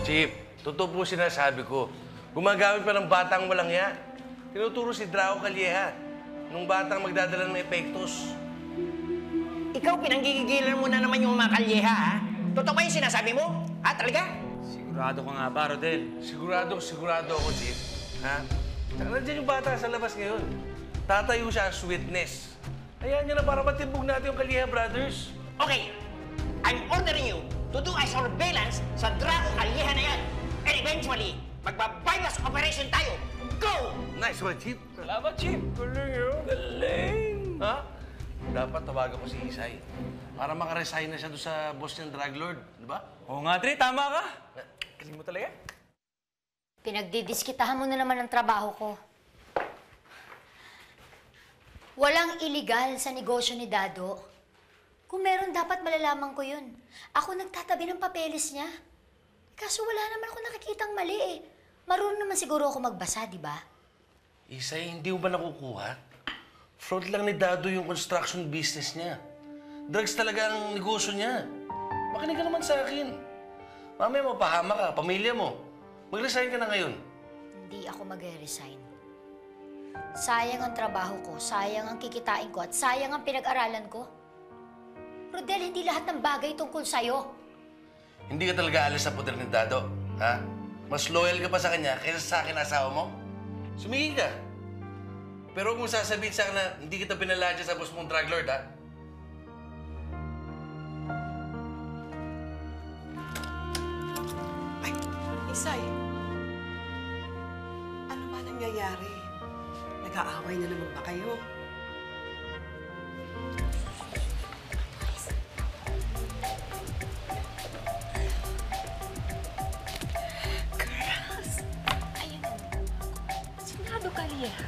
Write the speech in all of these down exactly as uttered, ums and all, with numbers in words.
Chip, totoo po sinasabi ko. Gumagamit pa ng batang walang ya. Tinuturo si Draco Calleja nung batang magdadala ng epektos. Ikaw, pinanggigigilan mo na naman yung mga Calleja, ha? Totoo ba yung sinasabi mo? Ha, talaga? Sigurado ka nga ba, Rodel? Sigurado, sigurado ako, Chip. Ha? Tsaka nandiyan yung bata sa labas ngayon. Tatayo siya as witness. Ayan niya na para matimbog natin yung Calleja brothers. Okay, I'm ordering you to do a surveillance sa Draco Calleja na yan. And eventually, magbabypass operation tayo. Go! Nice one, Chip. Salamat, Chip. Galing yun. Galing. Ha? Dapat tawagan ko si Isay para makaresign na siya doon sa boss niyang drug lord. Di ba? Oo nga, Tre. Tama ka. Galing mo talaga. Pinagdidiskitahan mo na naman ang trabaho ko. Walang iligal sa negosyo ni Dado. Kung meron, dapat malalaman ko yun. Ako nagtatabi ng papeles niya. Kaso wala naman ako nakikitang mali eh. Marunong naman siguro ako magbasa, di ba? Isay, hindi mo ba nakukuha? Fraud lang ni Dado yung construction business niya. Drugs talaga ang negosyo niya. Makinig ka naman sa akin. Mamaya mapahama ka, pamilya mo. Mag-resign ka na ngayon. Hindi ako mag-resign. Sayang ang trabaho ko, sayang ang kikitain ko, at sayang ang pinag-aralan ko. Rodel, hindi lahat ng bagay tungkol sa'yo. Hindi ka talaga alis sa puder ni Dado, ha? Mas loyal ka pa sa kanya kaysa sa akin asawa mo? Sumigi ka. Pero huwag mong sasabihin sa akin na hindi kita pinaladya sa boss mong drug lord, ha? Ay, Isay. Ano ba nangyayari? Nag-aaway na naman ba kayo? Girls! Ayun. Sinado Calleja.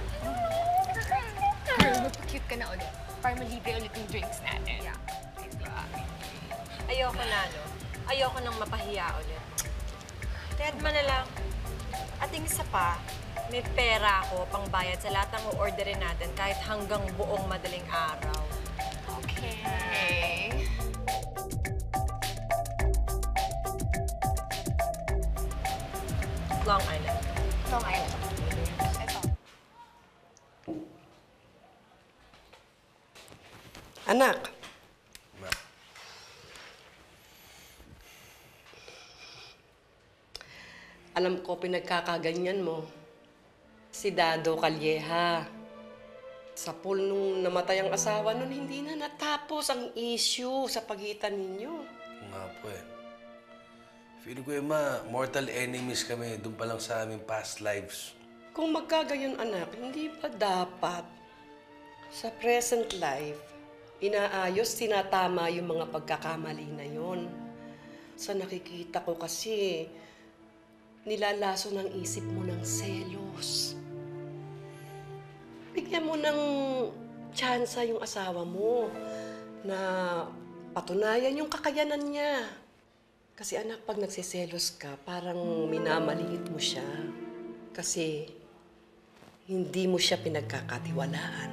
Girl, magpa-cute ka na ulit. Para malibre ulit yung drinks natin. Yeah. Diba? Ayoko na, no? Ayoko nang mapahiya ulit. Ted mo na lang. At yung isa pa, may pera ako pang bayad sa lahat ng orderin natin kahit hanggang buong madaling araw. Okay. Long Island. Long Island. Ito. Anak. Alam ko pinagkakaganyan mo. Si Dado Calleja. Sa pool nung namatay ang asawa nun, hindi na natapos ang issue sa pagitan ninyo. Oo nga po eh. Feeling ko, Emma, mortal enemies kami doon pa lang sa aming past lives. Kung magkagayon, anak, hindi ba dapat sa present life, inaayos, tinatama yung mga pagkakamali na yon? Sa nakikita ko kasi, nilalaso ng isip mo ng selos. Bigyan mo ng tsansa yung asawa mo na patunayan yung kakayanan niya. Kasi anak, pag nagsiselos ka, parang minamaliit mo siya. Kasi hindi mo siya pinagkakatiwalaan.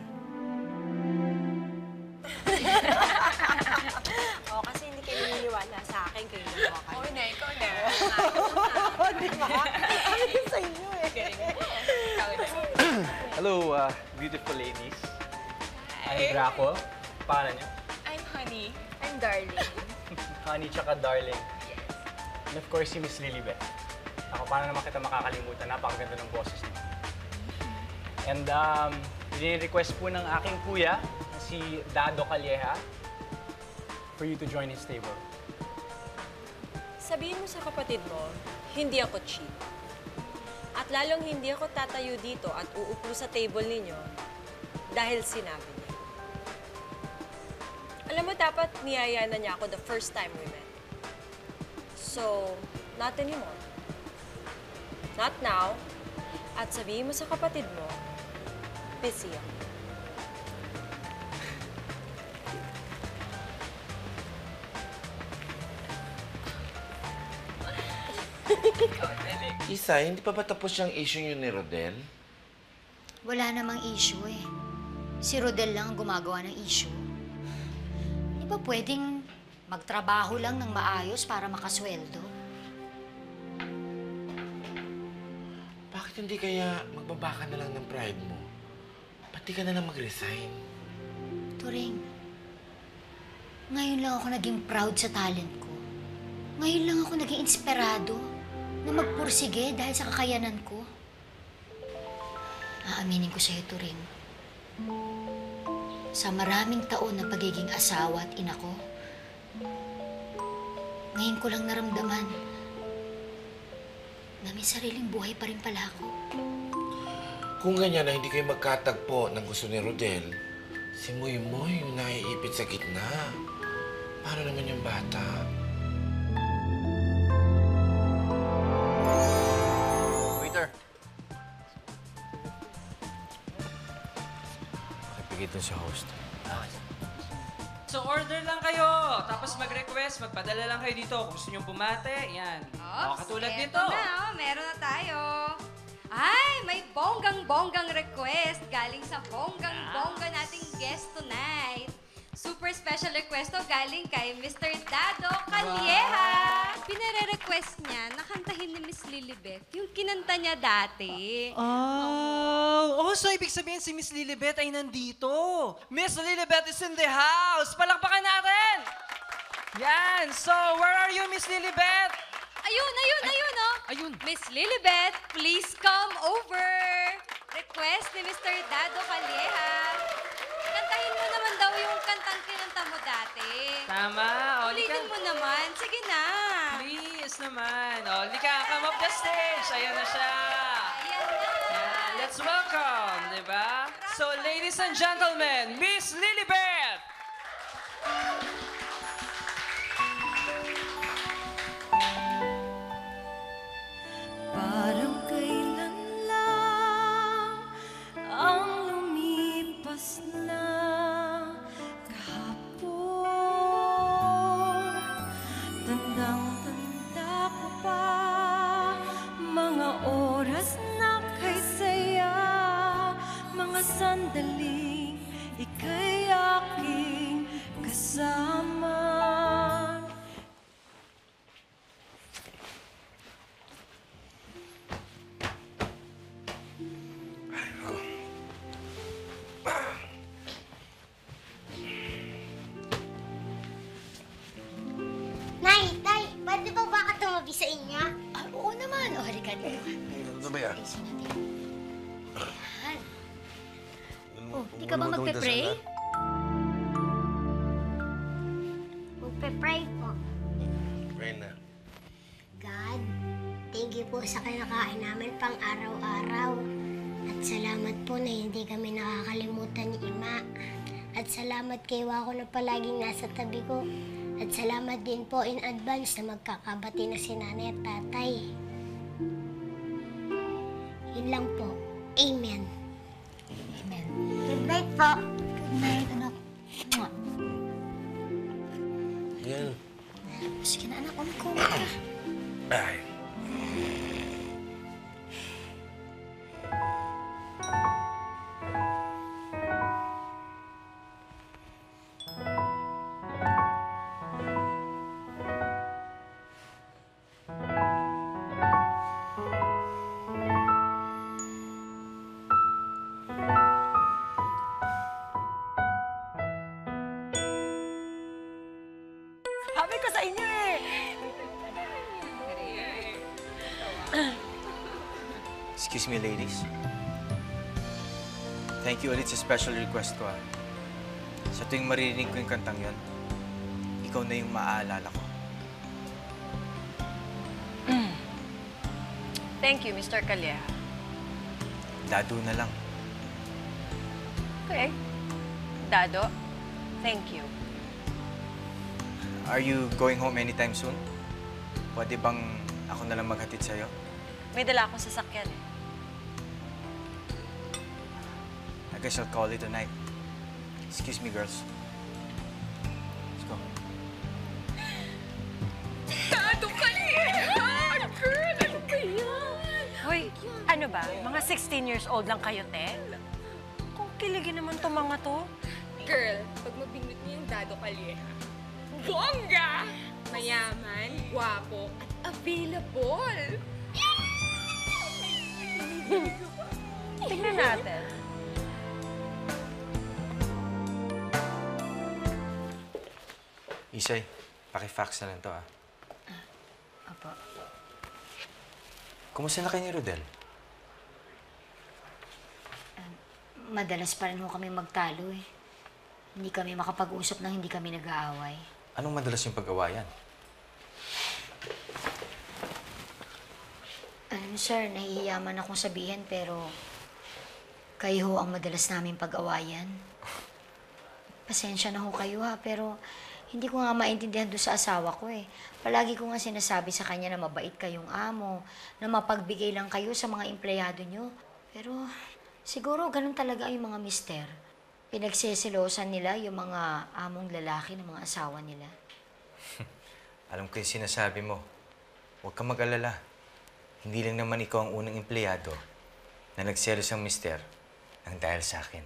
Oo, kasi hindi kayo naniniwala sa akin. Kayo naman kayo. Oo na, ikaw na. Di ba? Ano sa inyo eh? Ikaw na. Hello, uh, beautiful ladies. I'm Draco. Pangalan niyo? I'm Honey. I'm Darling. Honey tsaka Darling. And of course, si Miss Lilibet. Ako, paano naman kita makakalimutan? Napakaganda ng boses niyo. And um, request po ng aking kuya, si Dado Calleja, for you to join his table. Sabihin mo sa kapatid mo, hindi ako cheap. At lalong hindi ako tatayo dito at uupo sa table ninyo dahil sinabi niya. Alam mo, dapat niyaya na niya ako the first time we met. So, not anymore. Not now. At sabihin mo sa kapatid mo, busy ako. Isa, hindi pa ba tapos yung issue niyo ni Rodel? Wala namang issue eh. Si Rodel lang ang gumagawa ng issue. Di ba pwedeng magtrabaho lang ng maayos para makasweldo? hindi kaya magbaba ka na lang ng pride mo? Pati ka na lang mag-resign. Turing, ngayon lang ako naging proud sa talent ko. Ngayon lang ako naging inspirado na magpursige dahil sa kakayanan ko. Aaminin ko sa'yo, Turing. Sa maraming taon na pagiging asawa at ina ko, ngayon ko lang naramdaman na may sariling buhay pa rin pala ako. Kung ganyan na hindi kayo magkatagpo ng gusto ni Rodel, si Moy Moy yung naiipit sa gitna. Paano naman yung bata? Waiter. Pakibigay dun sa host. So order lang kayo, tapos mag-request, magpadala lang kayo dito. Kung gusto nyo bumate, yan. O, katulad nito. Eto na, oh, meron na tayo. Ay, may bonggang-bonggang request galing sa bonggang-bongga nating guest tonight. Super special request to galing kay Mister Dado Calleja. Pinare-request niya na kantahin ni Miss Lilibet yung kinanta niya dati. Oh, oh, so ibig sabihin si Miss Lilibet ay nandito. Miss Lilibet is in the house. Palakpakan natin! Yan, so where are you, Miss Lilibet? Ayun, ayun, ayun, oh. Ayun. Miss Lilibet, please come over. Request ni Mister Dado Calleja. Kantahin mo naman daw yung kantang kinanta mo dati. Tama. O, Ulitin mo naman. Sige na. Please naman. O, Lika, come up the stage. Ayan na siya. Ayan na. Yan, let's welcome, di ba? So, ladies and gentlemen, Miss Lilibet! Parang kailan lang ang lumipas na kahapon. Tandang-tanda ko pa mga oras na kay saya, mga sandaling ika'y aking kasama. Nay, Tay, pwede ba baka tumabi sa inyo? Ah, oo naman. O, halika dito. Ano ba yan? Ayusin natin. Ayan. Oh, di ka ba magpe-pray? Magpe-pray po. Pray na. God, thank you po sa kinakain namin pang araw-araw. At salamat po na hindi kami nakakalimutan ni Ima. At salamat kay Wako na palaging nasa tabi ko. At salamat din po in advance na magkakabati na si Nanay at Tatay. Yun lang po. Amen. Amen. Good night po. Good night, anak. Mwah. Yan. Sige na, anak. Umiko ka. Ay. Sabi ko sa inyo eh! Excuse me, ladies. Thank you ulit sa special request ko, ah. Sa tuwing maririnig ko yung kantang yon, ikaw na yung maaalala ko. Thank you, Mister Calleja. Dado na lang. Okay. Dado, thank you. Are you going home anytime soon? Pwede bang ako na lang maghatid sa'yo? May dala akong sasakyan eh. I guess I'll call it a night. Excuse me, girls. Let's go. Dado Calleja! Girl, ano ba yan? Hoy, ano ba? Mga sixteen years old lang kayo, te? Kung kiligin naman to mga to. Girl, pag mabingot niyo yung Dado Calleja, bongga! Mayaman, gwapo, at available. Tingnan natin. Isay, paki-fax na lang to, ah. Apo. Kumusta na kayo ni Rodel? Madalas pa rin ho kami magtalo eh. Hindi kami makapag-usap nang hindi kami nag-aaway. Anong madalas yung pag-awayan? Alam mo, sir, nahihiyaman akong sabihin pero kayo ho ang madalas namin pag-awayan. Pasensya na ho kayo ha, pero hindi ko nga maintindihan doon sa asawa ko eh. Palagi ko nga sinasabi sa kanya na mabait kayong amo, na mapagbigay lang kayo sa mga empleyado nyo. Pero siguro ganun talaga yung mga mister. Pinagsisilosan nila yung mga among lalaki ng mga asawa nila. Alam ko yung sinasabi mo. Huwag kang mag-alala. Hindi lang naman ikaw ang unang empleyado na nagselos ang mister nang dahil sa akin.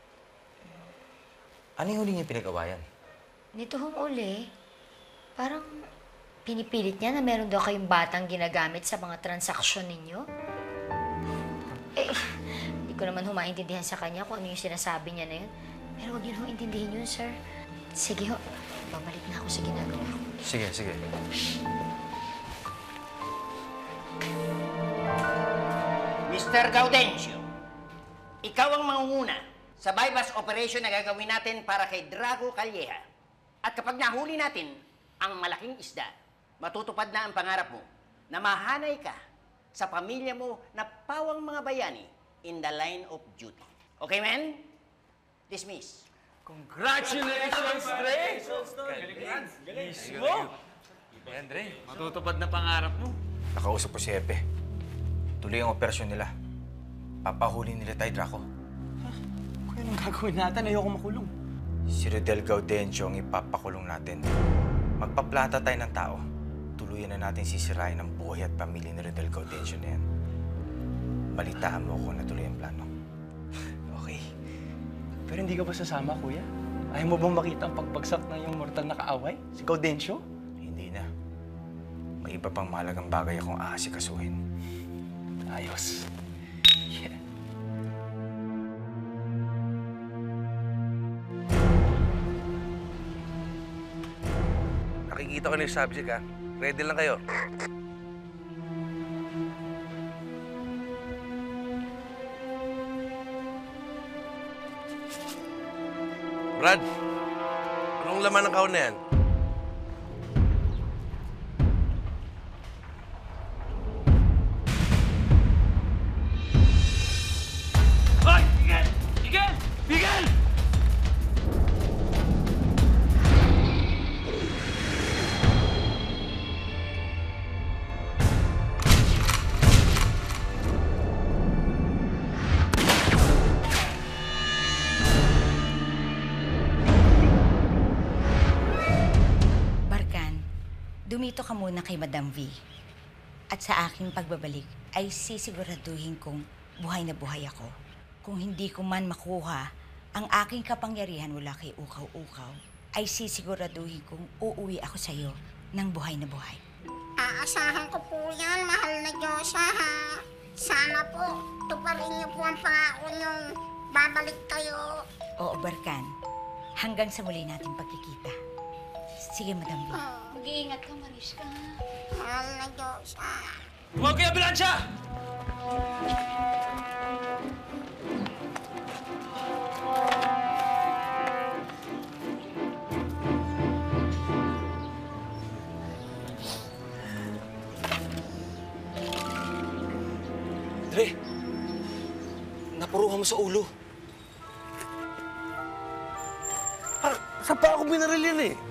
Ano yung huli niya pinag-awayan? Nito hong uli, parang pinipilit niya na meron daw kayong batang ginagamit sa mga transaksyon ninyo. Eh, hindi ko naman humaintindihan sa kanya kung ano yung sinasabi niya na yun. Pero huwag niyo hong intindihin yun, sir. Sige ho, babalik na ako sa ginagawa ko. Sige, sige. Mister Gaudencio, ikaw ang mangunguna sa bypass operation na gagawin natin para kay Drago Calleja. At kapag nahuli natin ang malaking isda, matutupad na ang pangarap mo na mahanay ka sa pamilya mo na pawang mga bayani in the line of duty. Okay, man? Dismiss. Congratulations, Dre! Mismo! Ayan, Dre. Matutupad na pangarap mo. Nakausap ko si Epe. Tuloy ang operasyon nila. Papahuli nila tayo, Draco. Kung anong gagawin natin, ayoko makulong. Si Rodel Gaudencio ang ipapakulong natin. Magpaplata tayo ng tao. Tuluyan na natin sisirain ang buhay at pamilya ni Rodel Gaudencio na yan. Balitaan mo kung natuloy ang plano. Okay. Pero hindi ka ba sasama, kuya? Ayaw mo bang makita ang pagbagsak ng yung mortal na kaaway? Si Gaudencio? Hindi na. May iba pang mahalagang bagay akong aasikasuhin. Ayos. Yeah. Nakikita ko na yung subject, ha? Ready lang kayo. Brad, anong laman ng kahon na yan? Hoy! Miguel! Miguel! Miguel! Dumito ka muna kay Madam V. At sa aking pagbabalik ay sisiguraduhin kong buhay na buhay ako. Kung hindi ko man makuha ang aking kapangyarihan mula kay Ukaw-Ukaw, ay sisiguraduhin kong uuwi ako sa iyo ng buhay na buhay. Aasahan ko po yan, mahal na Diyosa, ha? Sana po, tuparin niyo po ang pangako niyong babalik kayo. Oo, Barkan. Hanggang sa muli nating pagkikita. Sige, Madam V. Oh. Mag-iingat ka, Mariska. Mahal na Diyosa. Tumawag kayo, ambulansya! Dre, napuruhan mo sa ulo. Parang, saan pa ako binaril yan eh?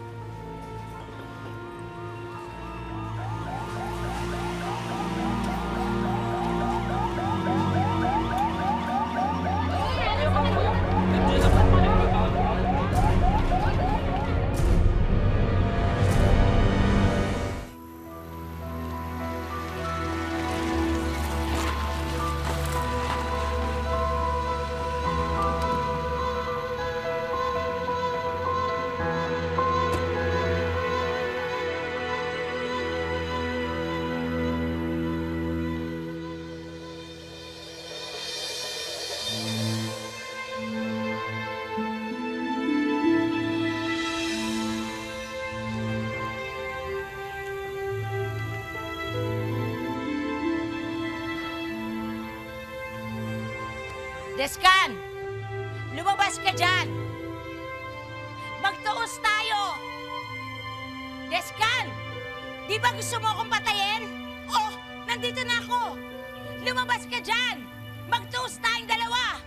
Descan! Lumabas ka dyan! Magtuos tayo! Descan! Di ba gusto mo akong patayin? Oh, nandito na ako! Lumabas ka dyan! Magtuos tayong dalawa!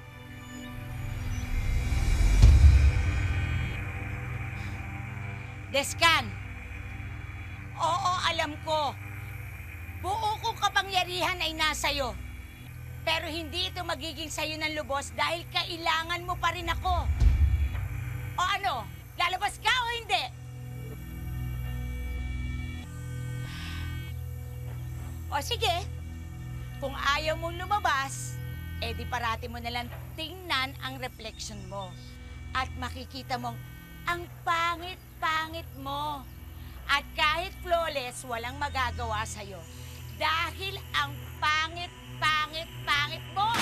Descan! Oo, alam ko. Buo kong kapangyarihan ay nasa'yo. Pero hindi ito magiging sa'yo ng lubos dahil kailangan mo pa rin ako. O ano, lalabas ka o hindi? O sige, kung ayaw mong lumabas, edi parati mo nalang tingnan ang reflection mo. At makikita mong ang pangit-pangit mo. At kahit flawless, walang magagawa sa'yo. Dahil ang pangit-pangit-pangit mo!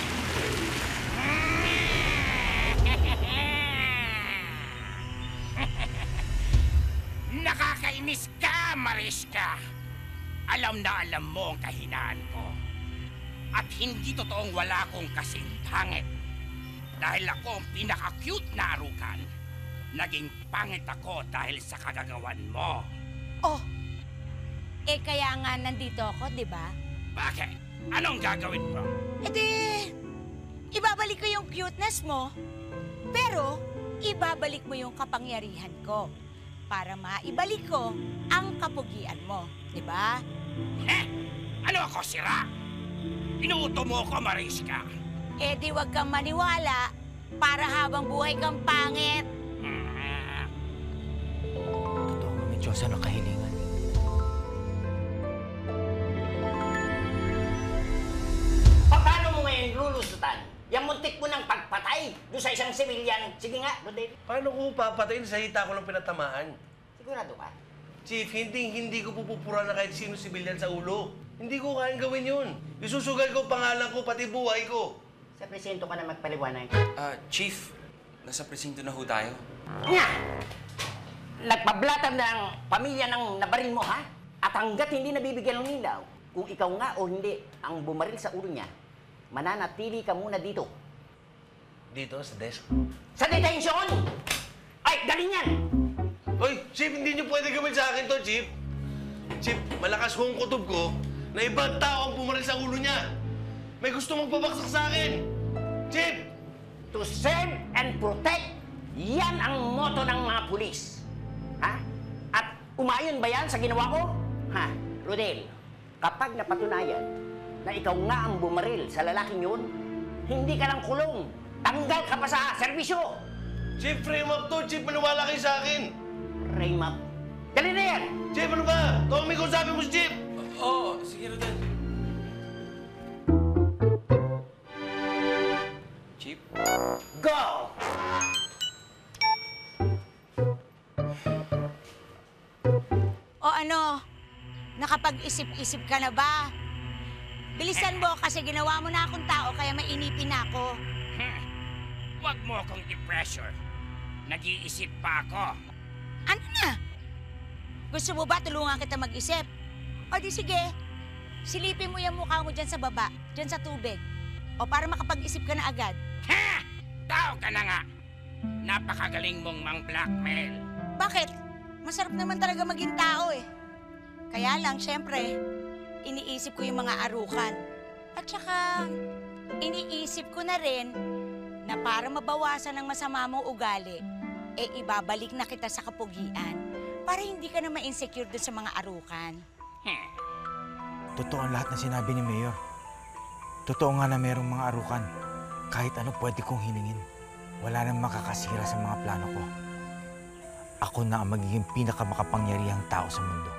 Nakakainis ka, Mariska. Alam na alam mo ang kahinaan ko. At hindi totoong wala akong kasing pangit. Dahil ako ang pinaka-cute na arukan. Naging pangit ako dahil sa kagagawan mo. Oh, eh kaya nga nandito ako, di ba? Bakit? Anong gagawin mo? E di, ibabalik ko yung cuteness mo, pero ibabalik mo yung kapangyarihan ko para maibalik ko ang kapugian mo, di ba? Eh, ano ako, sira? Inuuto mo ako, Mariska. Eh di wag kang maniwala para habang buhay kang pangit. Totoo nga, may Diyosa ng kahilingan. Paano mo ngayon lulusutan? Yung muntik mo ng pagpatay doon sa isang civilian. Sige nga, Rodel. Paano ko papatayin sa hita ko lang pinatamaan? Sigurado ka? Chief, hindi hindi ko pupupura na kahit sino sibilyan sa ulo. Hindi ko kayang gawin yun. Isusugal ko pangalan ko, pati buhay ko. Sa presinto ka na magpaliwanag. Ah, Chief, nasa presinto na ho tayo. Nga! Nagpablatan ng pamilya ng nabaril mo, ha? At hanggat hindi nabibigyan ng ilaw, kung ikaw nga o hindi ang bumaril sa ulo niya, mananatili ka muna dito. Dito, sa desk? Sa detention! Ay, galing yan! Hoy, Chief, hindi niyo pwede gawin sa akin to, Chief. Chief, malakas kong kutob ko na ibang tao ang pumaril sa ulo niya. May gusto magpabaksak sa akin. Chief! To serve and protect, yan ang motto ng mga pulis. Ha? At umayon ba yan sa ginawa ko? Ha? Rodel, kapag napatunayan na ikaw nga ang bumaril sa lalaking yun, hindi ka lang kulong. Tanggal ka pa sa serbisyo. Chief, frame up to. Chief, maniwala kayo sa akin. Frame up? Dali na yan! Chief, ano ba? Tommy, kung sabi mo si Chief. Oo, oh, sige Rodel. Chief? Go! O ano, nakapag-isip-isip ka na ba? Bilisan mo kasi ginawa mo na akong tao kaya mainipin na ako. Hmm. Huwag mo akong i-pressure. Nag-iisip pa ako. Ano na? Gusto mo ba tulungan kita mag-isip? O di sige, silipin mo yung mukha mo dyan sa baba, dyan sa tubig. O para makapag-isip ka na agad. Ha! Tao ka na nga! Napakagaling mong mang-blackmail. Bakit? Masarap naman talaga maging tao eh. Kaya lang, syempre, iniisip ko yung mga arukan. At saka, iniisip ko na rin na para mabawasan ang masama mong ugali, eh ibabalik na kita sa kapugian para hindi ka na ma-insecure dun sa mga arukan. Totoo ang lahat na sinabi ni Mayor. Totoo nga na mayroong mga arukan. Kahit ano pwede kong hilingin. Wala nang makakasira sa mga plano ko. Ako na ang magiging pinakamakapangyarihang tao sa mundo.